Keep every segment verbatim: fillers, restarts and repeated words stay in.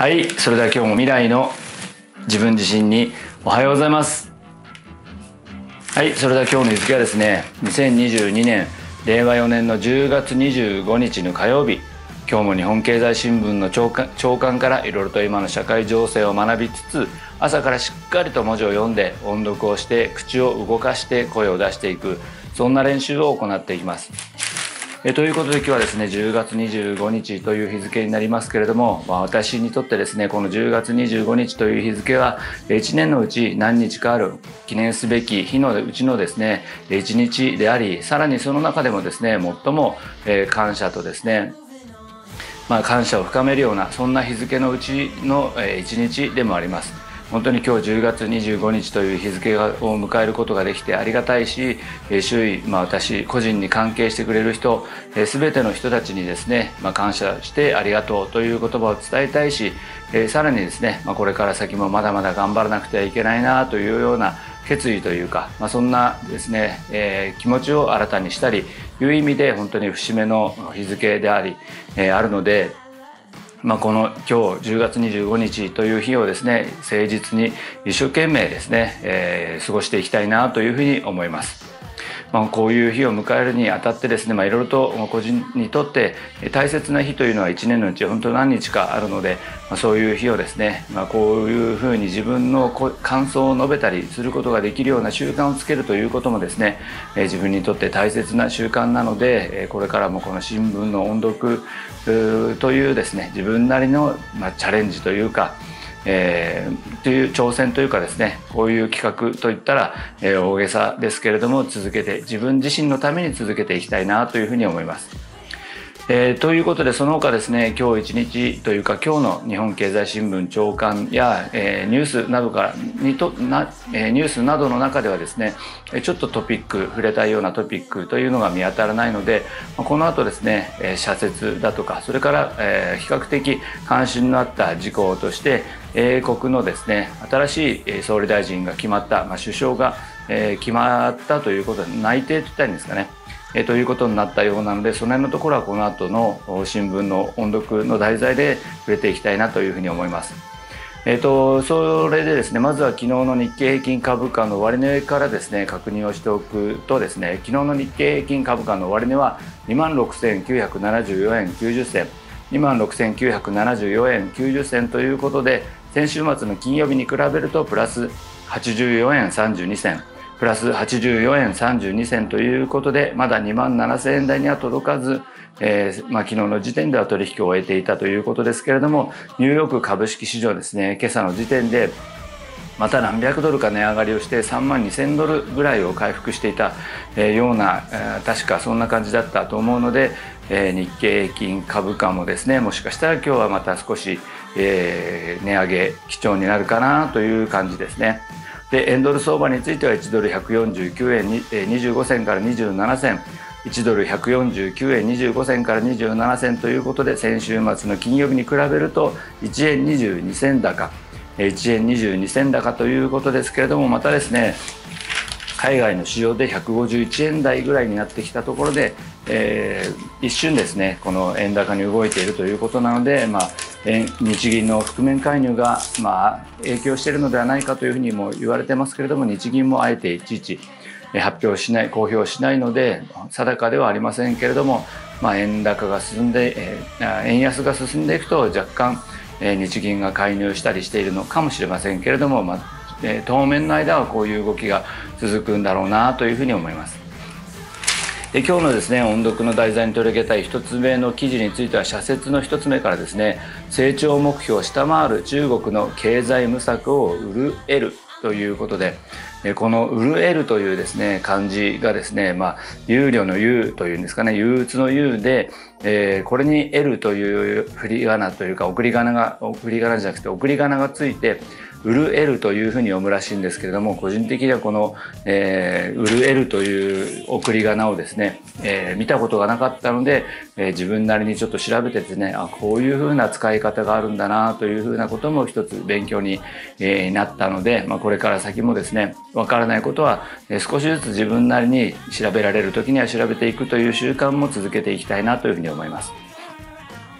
はい、それでは今日も未来の自分自身におはようございます。はい、それでは今日の日付はですね、にせんにじゅうにねんれいわよねんのじゅうがつにじゅうごにちの火曜日。今日も日本経済新聞の朝刊朝刊からいろいろと今の社会情勢を学びつつ、朝からしっかりと文字を読んで音読をして口を動かして声を出していく、そんな練習を行っていきます。えということで今日はですねじゅうがつにじゅうごにちという日付になりますけれども、まあ、私にとってですねこのじゅうがつにじゅうごにちという日付はいちねんのうち何日かある記念すべき日のうちのですねいちにちであり、さらにその中でもですね最も感謝とですねまあ感謝を深めるようなそんな日付のうちのいちにちでもあります。本当に今日じゅうがつにじゅうごにちという日付を迎えることができてありがたいし、周囲、まあ、私個人に関係してくれる人全ての人たちにですね、まあ、感謝してありがとうという言葉を伝えたいし、さらにですね、まあ、これから先もまだまだ頑張らなくてはいけないなというような決意というか、まあ、そんなですね、えー、気持ちを新たにしたりいう意味で本当に節目の日付であり、えー、あるので、まあ、この今日じゅうがつにじゅうごにちという日をですね誠実に一生懸命ですね、えー、過ごしていきたいなというふうに思います。まあ、こういう日を迎えるにあたってですね、まあ、いろいろと個人にとって大切な日というのはいちねんのうち本当何日かあるので、まあ、そういう日をですね、まあ、こういうふうに自分の感想を述べたりすることができるような習慣をつけるということもですね、えー、自分にとって大切な習慣なので、えー、これからもこの新聞の音読というですね自分なりの、まあ、チャレンジというかえー、という挑戦というかですね、こういう企画といったら、えー、大げさですけれども続けて自分自身のために続けていきたいなというふうに思います。えー、ということでその他ですね今日一日というか今日の日本経済新聞朝刊や、えー、ニュースなどからにとな、えー、ニュースなどの中ではですねちょっとトピック触れたいようなトピックというのが見当たらないので、この後ですね、えー、社説だとかそれから、えー、比較的関心のあった事項として英国のですね新しい総理大臣が決まった、まあ、首相が、えー、決まったということで内定と言ったらいいんですかね、えー、ということになったようなので、その辺のところはこの後の新聞の音読の題材で触れていきたいなというふうに思います。えー、とそれでですねまずは昨日の日経平均株価の終値からですね確認をしておくとですね、昨日の日経平均株価の終値は にまんろくせんきゅうひゃくななじゅうよえんきゅうじゅっせん にまんろくせんきゅうひゃくななじゅうよえんきゅうじゅっせんということで、先週末の金曜日に比べるとプラスはちじゅうよえんさんじゅうにせんプラスはちじゅうよえんさんじゅうにせんということで、まだにまんななせんえん台には届かず、えーまあ、昨日の時点では取引を終えていたということですけれども、ニューヨーク株式市場ですね今朝の時点でまた何百ドルか値上がりをしてさんまんにせんドルぐらいを回復していたような、確かそんな感じだったと思うので、日経平均株価もですねもしかしたら今日はまた少し値上げ基調になるかなという感じですね。で円ドル相場についてはいちドルひゃくよんじゅうきゅうえんにじゅうごせんからにじゅうななせん、いちドルひゃくよんじゅうきゅうえんにじゅうごせんからにじゅうななせんということで、先週末の金曜日に比べるといちえんにじゅうにせん高、いちえんにじゅうにせん高ということですけれども、またですね海外の市場でひゃくごじゅういちえん台ぐらいになってきたところで、えー、一瞬ですねこの円高に動いているということなので、まあ、日銀の覆面介入が、まあ、影響しているのではないかというふうにも言われてますけれども、日銀もあえていちいち発表しない公表しないので定かではありませんけれども、まあ、円高が進んで、えー、円安が進んでいくと若干、えー、日銀が介入したりしているのかもしれませんけれども、まあえー、当面の間はこういう動きが続くんだろうなというふうに思います。で今日のですね音読の題材に取り上げたいひとつめの記事については、社説のひとつめからですね、成長目標を下回る中国の経済無策を潤えるということで、この潤えるというですね漢字がですね、まあ、憂慮の憂というんですかね、憂鬱の憂で、えー、これに得るという振り仮名というか送り仮名が送り仮名じゃなくて送り仮名がついて潤えるというふうに読むらしいんですけれども、個人的にはこの、えー、潤えるという送り仮名をですね、えー、見たことがなかったので、えー、自分なりにちょっと調べてですね、あこういうふうな使い方があるんだなというふうなことも一つ勉強に、えー、なったので、まあ、これから先もですねわからないことは、えー、少しずつ自分なりに調べられる時には調べていくという習慣も続けていきたいなというふうに思います。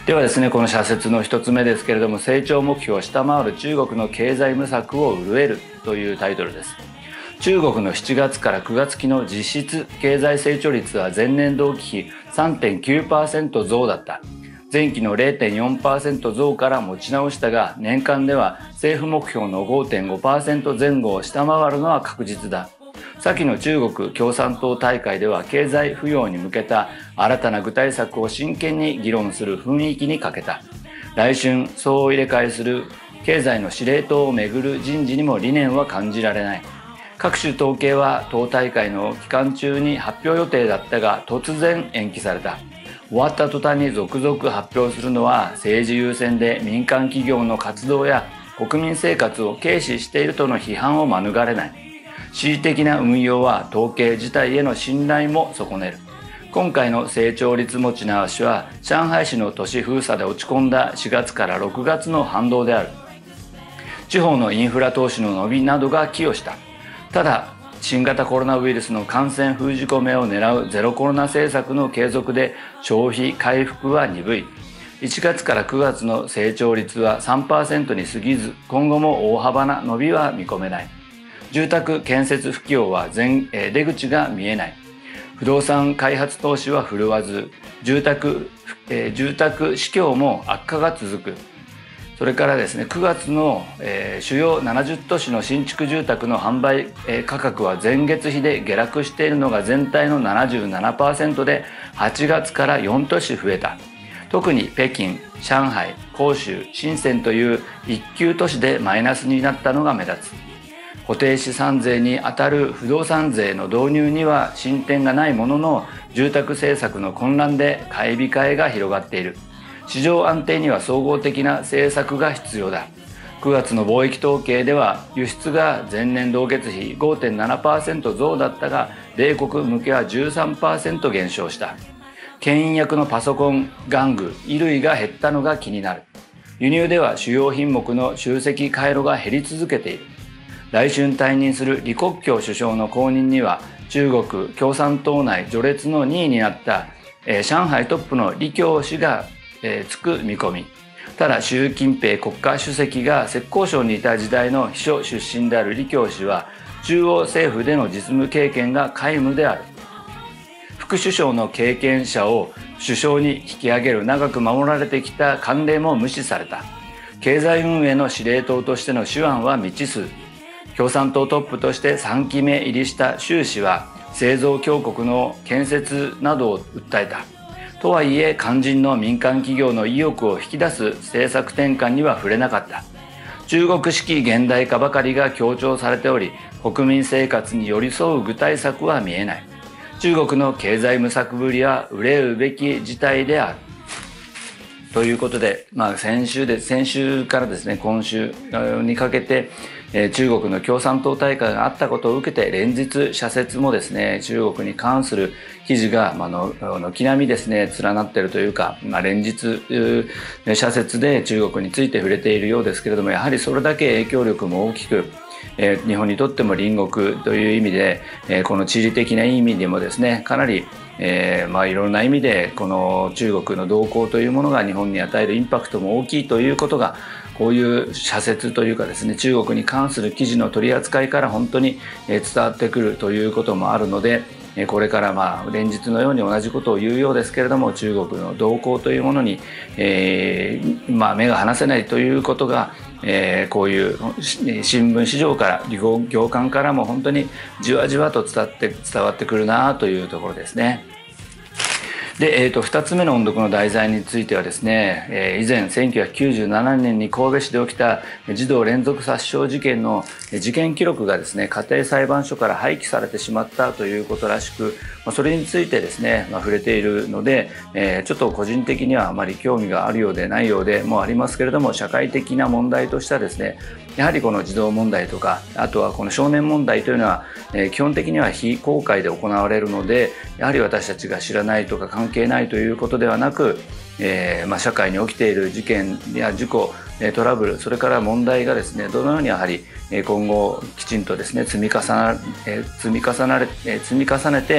ではですね、この社説の一つ目ですけれども、成長目標を下回る中国の経済無策を潤えるというタイトルです。中国のしちがつからくがつ期の実質経済成長率は前年同期比 さんてんきゅうパーセント 増だった。前期の れいてんよんパーセント 増から持ち直したが、年間では政府目標の ごてんごパーセント 前後を下回るのは確実だ。先の中国共産党大会では経済浮揚に向けた新たな具体策を真剣に議論する雰囲気に欠けた。来春総入れ替えする経済の司令塔をめぐる人事にも理念は感じられない。各種統計は党大会の期間中に発表予定だったが突然延期された。終わった途端に続々発表するのは政治優先で民間企業の活動や国民生活を軽視しているとの批判を免れない。恣意的な運用は統計自体への信頼も損ねる。今回の成長率持ち直しは上海市の都市封鎖で落ち込んだしがつからろくがつの反動である。地方のインフラ投資の伸びなどが寄与した。ただ新型コロナウイルスの感染封じ込めを狙うゼロコロナ政策の継続で消費回復は鈍い。いちがつからくがつの成長率は さんパーセント に過ぎず、今後も大幅な伸びは見込めない。住宅建設不況は全出口が見えない。不動産開発投資は振るわず、住宅、えー、住宅市況も悪化が続く。それからですね、くがつの、えー、主要ななじゅう都市の新築住宅の販売、えー、価格は前月比で下落しているのが全体の ななじゅうななパーセント ではちがつからよん都市増えた。特に北京、上海、広州、深センという一級都市でマイナスになったのが目立つ。固定資産税にあたる不動産税の導入には進展がないものの、住宅政策の混乱で買い控えが広がっている。市場安定には総合的な政策が必要だ。くがつの貿易統計では輸出が前年同月比 ごてんななパーセント 増だったが、米国向けは じゅうさんパーセント 減少した。牽引役のパソコン、玩具、衣類が減ったのが気になる。輸入では主要品目の集積回路が減り続けている。来春退任する李克強首相の後任には中国共産党内序列のにいになった、えー、上海トップの李強氏が、えー、つく見込み。ただ習近平国家主席が浙江省にいた時代の秘書出身である李強氏は中央政府での実務経験が皆無である。副首相の経験者を首相に引き上げる長く守られてきた慣例も無視された。経済運営の司令塔としての手腕は未知数。共産党トップとしてさんきめ入りした習氏は製造強国の建設などを訴えた。とはいえ肝心の民間企業の意欲を引き出す政策転換には触れなかった。中国式現代化ばかりが強調されており、国民生活に寄り添う具体策は見えない。中国の経済無策ぶりは憂うべき事態である。ということで、まあ、先週で先週からですね、今週にかけて、えー、中国の共産党大会があったことを受けて連日社説もですね、中国に関する記事が、まあの軒並みですね連なっているというか、まあ、連日社説で中国について触れているようですけれども、やはりそれだけ影響力も大きく、えー、日本にとっても隣国という意味で、えー、この地理的な意味でもですね、かなりえーまあ、いろんな意味でこの中国の動向というものが日本に与えるインパクトも大きいということが、こういう社説というかですね、中国に関する記事の取り扱いから本当に伝わってくるということもあるので、これからまあ連日のように同じことを言うようですけれども、中国の動向というものに、えーまあ、目が離せないということが、えー、こういう新聞市場から業界からも本当にじわじわと伝わって伝わってくるなというところですね。で、えー、とふたつめの音読の題材についてはですね、えー、以前せんきゅうひゃくきゅうじゅうななねんに神戸市で起きた児童連続殺傷事件の事件記録がですね、家庭裁判所から廃棄されてしまったということらしく、それについてですね、まあ、触れているので、えー、ちょっと個人的にはあまり興味があるようでないようでもありますけれども、社会的な問題としてはですね、やはりこの児童問題とか、あとはこの少年問題というのは、えー、基本的には非公開で行われるので、やはり私たちが知らないとか関係ないということではなく、えーまあ、社会に起きている事件や事故、トラブル、それから問題がですね、どのようにやはり今後きちんとですね積み重な、積み重なれ積み重ねて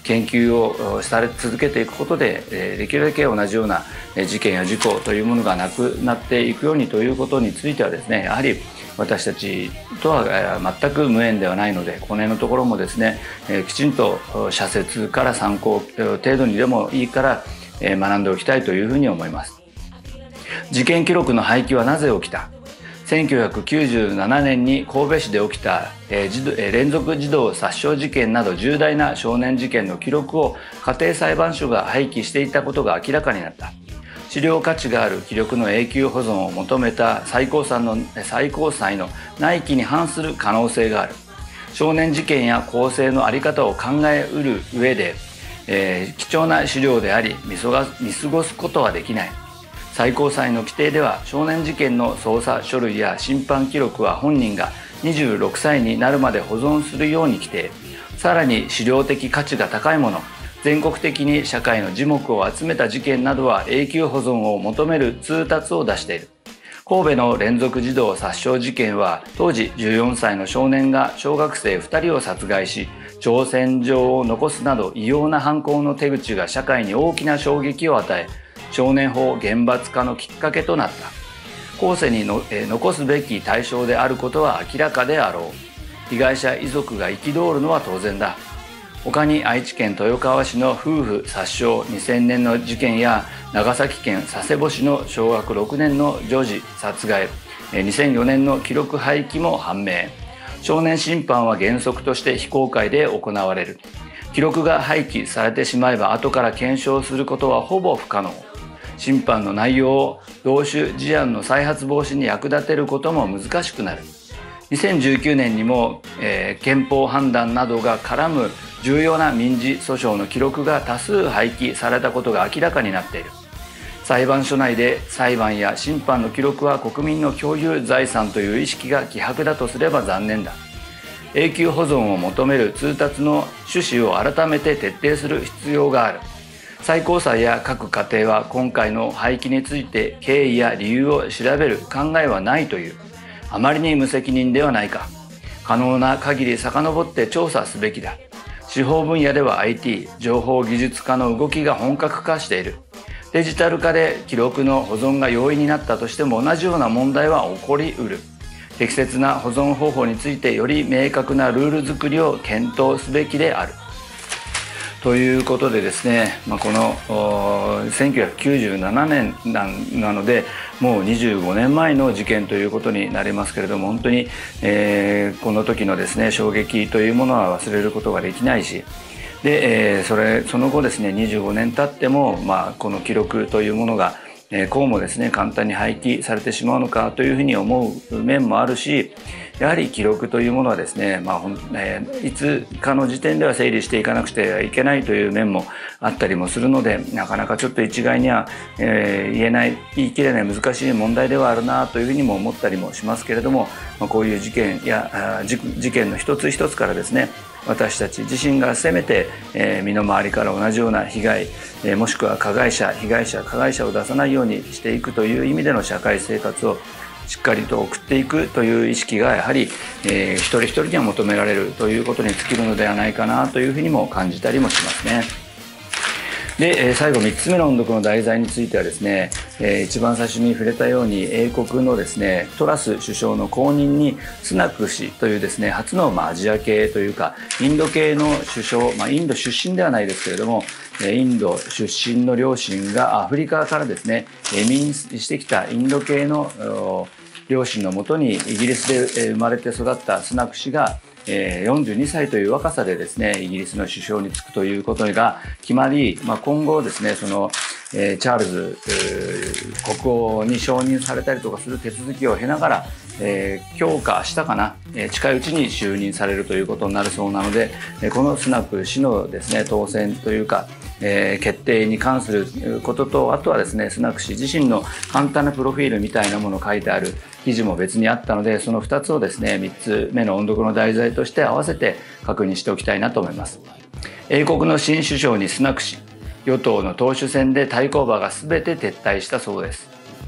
研究をされ続けていくことで、えー、できるだけ同じような事件や事故というものがなくなっていくようにということについてはですね、やはり私たちとは全く無縁ではないので、この辺のところもですね、きちんと社説から参考程度にでもいいから学んでおきたいというふうに思います。事件記録の廃棄はなぜ起きた？せんきゅうひゃくきゅうじゅうななねんに神戸市で起きた連続児童殺傷事件など重大な少年事件の記録を家庭裁判所が廃棄していたことが明らかになった。資料価値がある記録の永久保存を求めた最高裁の最高裁の内規に反する可能性がある。少年事件や構成の在り方を考えうる上で、えー、貴重な資料であり見過ごすことはできない。最高裁の規定では、少年事件の捜査書類や審判記録は本人がにじゅうろくさいになるまで保存するように規定。さらに資料的価値が高いもの、全国的に社会の耳目を集めた事件などは永久保存を求める通達を出している。神戸の連続児童殺傷事件は、当時じゅうよんさいの少年が小学生ふたりを殺害し、挑戦状を残すなど異様な犯行の手口が社会に大きな衝撃を与え、少年法厳罰化のきっかけとなった。後世にの、えー、残すべき対象であることは明らかであろう。被害者遺族が憤るのは当然だ。他に愛知県豊川市の夫婦殺傷にせんねんの事件や、長崎県佐世保市の小学ろくねんの女児殺害、にせんよねんの記録廃棄も判明。少年審判は原則として非公開で行われる。記録が廃棄されてしまえば後から検証することはほぼ不可能。審判の内容を同種事案の再発防止に役立てることも難しくなる。にせんじゅうきゅうねんにも、えー、憲法判断などが絡む重要な民事訴訟の記録が多数廃棄されたことが明らかになっている。裁判所内で裁判や審判の記録は国民の共有財産という意識が希薄だとすれば残念だ。永久保存を求める通達の趣旨を改めて徹底する必要がある。最高裁や各家庭は今回の廃棄について経緯や理由を調べる考えはないという。あまりに無責任ではないか。可能な限り遡って調査すべきだ。司法分野では アイティー 情報技術化の動きが本格化している。デジタル化で記録の保存が容易になったとしても同じような問題は起こりうる。適切な保存方法についてより明確なルール作りを検討すべきである。ということでですね、まあ、このせんきゅうひゃくきゅうじゅうななねん な, なのでもうにじゅうごねんまえの事件ということになりますけれども、本当に、えー、この時のですね衝撃というものは忘れることができないし、で、えー、それその後ですねにじゅうごねん経っても、まあ、この記録というものが、えー、こうもですね簡単に廃棄されてしまうのかというふうに思う面もあるし、やはり記録というものはですね、まあえー、いつかの時点では整理していかなくてはいけないという面もあったりもするので、なかなかちょっと一概には、えー、言えない言い切れない難しい問題ではあるなというふうにも思ったりもしますけれども、まあ、こういう事件や事件の一つ一つからですね、私たち自身がせめて、えー、身の回りから同じような被害、えー、もしくは加害者被害者加害者を出さないようにしていくという意味での社会生活をしっかりと送っていくという意識がやはり、えー、一人一人には求められるということに尽きるのではないかなというふうにも感じたりもしますね。で、最後みっつめの音読の題材についてはですね、えー、一番最初に触れたように英国のですねトラス首相の後任にスナク氏というですね初の、まあ、アジア系というかインド系の首相、まあ、インド出身ではないですけれども、インド出身の両親がアフリカからですね移民してきたインド系の両親のもとにイギリスで生まれて育ったスナク氏がよんじゅうにさいという若さでですねイギリスの首相に就くということが決まり、まあ、今後ですねそのチャールズ国王に承認されたりとかする手続きを経ながら、えー、今日か明日かな、えー、近いうちに就任されるということになるそうなので、このスナク氏のですね当選というか、えー、決定に関することと、あとはですねスナク氏自身の簡単なプロフィールみたいなものを書いてある記事も別にあったので、そのふたつをですねみっつめの音読の題材として合わせて確認しておきたいなと思います。英国の新首相にスナク氏、与党の党首選で対抗馬が全て撤退したそうです。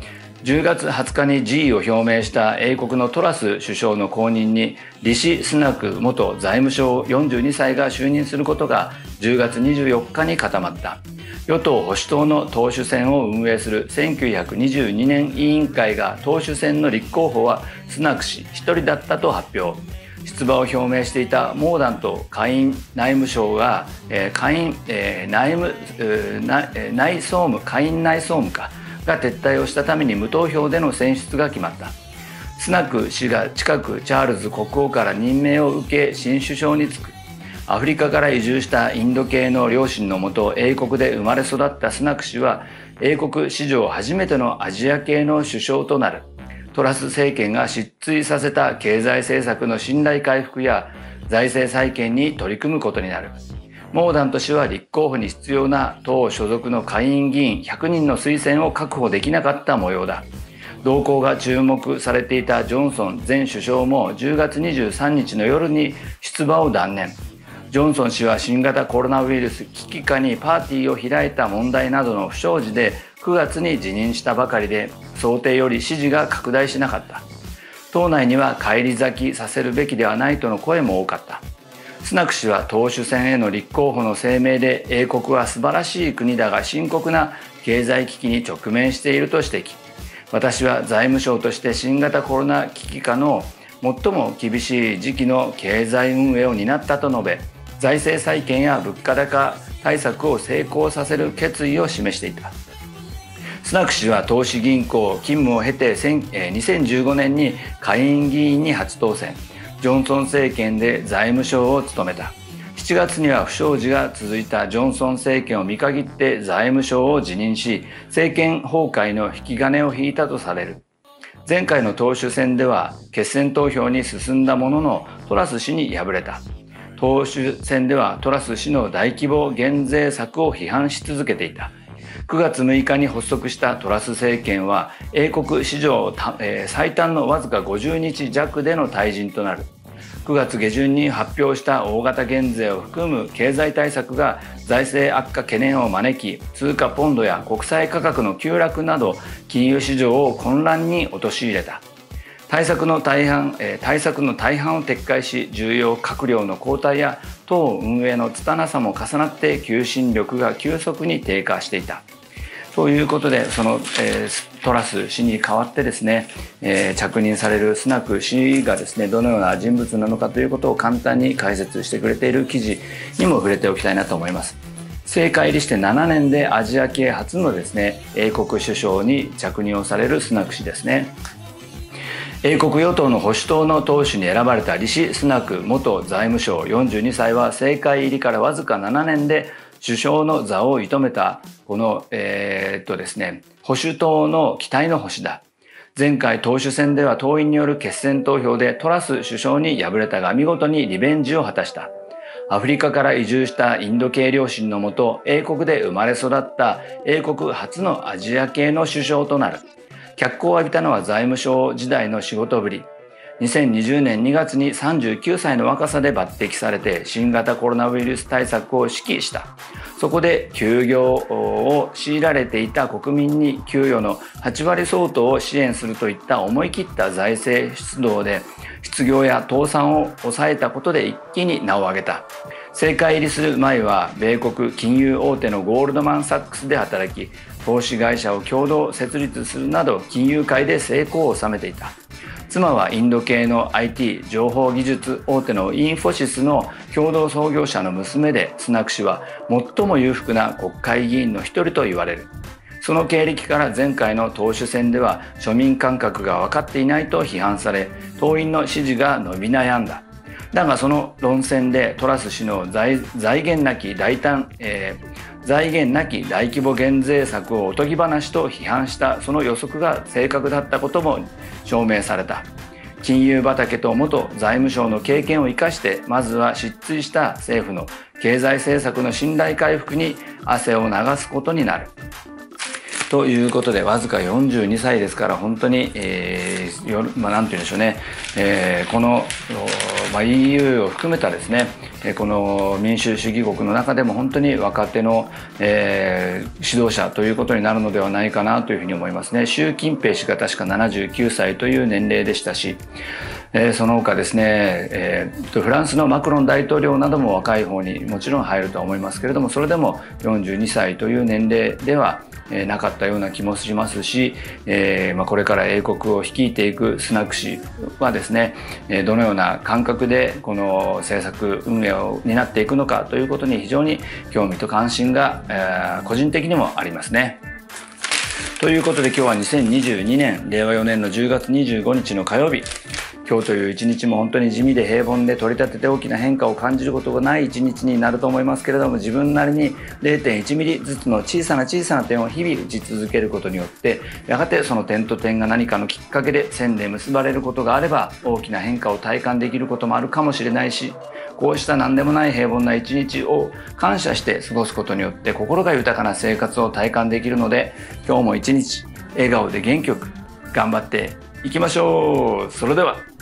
じゅうがつはつかに辞意を表明した英国のトラス首相の後任にリシ・スナク元財務相よんじゅうにさいが就任することがじゅうがつにじゅうよっかに固まった。与党保守党の党首選を運営するせんきゅうひゃくにじゅうにねん委員会が党首選の立候補はスナク氏ひとりだったと発表。出馬を表明していたモーダント下院内務相が、えー、下院、えー、内務、えー、内総務下院内総務課が撤退をしたために無投票での選出が決まった。スナク氏が近くチャールズ国王から任命を受け新首相に就く。アフリカから移住したインド系の両親のもと英国で生まれ育ったスナク氏は英国史上初めてのアジア系の首相となる。トラス政権が失墜させた経済政策の信頼回復や財政再建に取り組むことになる。モーダント氏は立候補に必要な党所属の下院議員ひゃくにんの推薦を確保できなかった模様だ。動向が注目されていたジョンソン前首相もじゅうがつにじゅうさんにちの夜に出馬を断念。ジョンソン氏は新型コロナウイルス危機下にパーティーを開いた問題などの不祥事でくがつに辞任したばかりで想定より支持が拡大しなかった。党内には返り咲きさせるべきではないとの声も多かった。スナク氏は党首選への立候補の声明で英国は素晴らしい国だが深刻な経済危機に直面していると指摘。私は財務省として新型コロナ危機下の最も厳しい時期の経済運営を担ったと述べ、財政再建や物価高対策を成功させる決意を示していた。スナク氏は投資銀行勤務を経てにせんじゅうごねんに下院議員に初当選。ジョンソン政権で財務相を務めた。しちがつには不祥事が続いたジョンソン政権を見限って財務相を辞任し、政権崩壊の引き金を引いたとされる。前回の党首選では決選投票に進んだもののトラス氏に敗れた。党首選ではトラス氏の大規模減税策を批判し続けていた。くがつむいかに発足したトラス政権は英国史上最短のわずかごじゅうにちじゃくでの退陣となる。くがつげじゅんに発表した大型減税を含む経済対策が財政悪化懸念を招き、通貨ポンドや国債価格の急落など金融市場を混乱に陥れた。対策の大半、対策の大半を撤回し、重要閣僚の交代や党運営の拙さも重なって求心力が急速に低下していた。ということで、その、えー、トラス氏に代わってですね、えー、着任されるスナク氏がですね、どのような人物なのかということを簡単に解説してくれている記事にも触れておきたいなと思います。政界入りしてななねんでアジア系初のですね、英国首相に着任をされるスナク氏ですね。英国与党の保守党の党首に選ばれたリシ・スナク元財務相よんじゅうにさいは政界入りからわずかななねんで首相の座を射止めたこの、えー、っとですね、保守党の期待の星だ。前回党首選では党員による決選投票でトラス首相に敗れたが見事にリベンジを果たした。アフリカから移住したインド系両親のもと英国で生まれ育った英国初のアジア系の首相となる。脚光を浴びたのは財務省時代の仕事ぶり。にせんにじゅうねんにがつにさんじゅうきゅうさいの若さで抜擢されて新型コロナウイルス対策を指揮した。そこで休業を強いられていた国民に給与のはちわり相当を支援するといった思い切った財政出動で失業や倒産を抑えたことで一気に名を上げた。政界入りする前は米国金融大手のゴールドマン・サックスで働き、投資会社を共同設立するなど金融界で成功を収めていた。妻はインド系の アイティー 情報技術大手のインフォシスの共同創業者の娘で、スナク氏は最も裕福な国会議員の一人と言われる。その経歴から前回の党首選では庶民感覚が分かっていないと批判され、党員の支持が伸び悩んだ。だがその論戦でトラス氏の 財, 財源なき大胆、えー、財源なき大規模減税策をおとぎ話と批判したその予測が正確だったことも証明された。金融畑と元財務省の経験を生かしてまずは失墜した政府の経済政策の信頼回復に汗を流すことになる。ということで、わずかよんじゅうにさいですから本当に、えーよまあ、なんて言うんでしょうね、えー、このまあ、イーユー を含めたですねこの民主主義国の中でも本当に若手の、えー、指導者ということになるのではないかなというふうに思いますね。習近平氏が確かななじゅうきゅうさいという年齢でしたし、えー、その他ですね、えー、フランスのマクロン大統領なども若い方にもちろん入るとは思いますけれども、それでもよんじゅうにさいという年齢ではえー、なかったような気もしますし、えーまあ、これから英国を率いていくスナク氏はですね、えー、どのような感覚でこの政策運営を担っていくのかということに非常に興味と関心が、えー、個人的にもありますね。ということで今日はにせんにじゅうにねんれいわよねんのじゅうがつにじゅうごにちの火曜日、今日という一日も本当に地味で平凡で取り立てて大きな変化を感じることがない一日になると思いますけれども、自分なりに れいてんいちミリずつの小さな小さな点を日々打ち続けることによって、やがてその点と点が何かのきっかけで線で結ばれることがあれば大きな変化を体感できることもあるかもしれないし、こうした何でもない平凡な一日を感謝して過ごすことによって心が豊かな生活を体感できるので、今日も一日笑顔で元気よく頑張っていきましょう。それでは。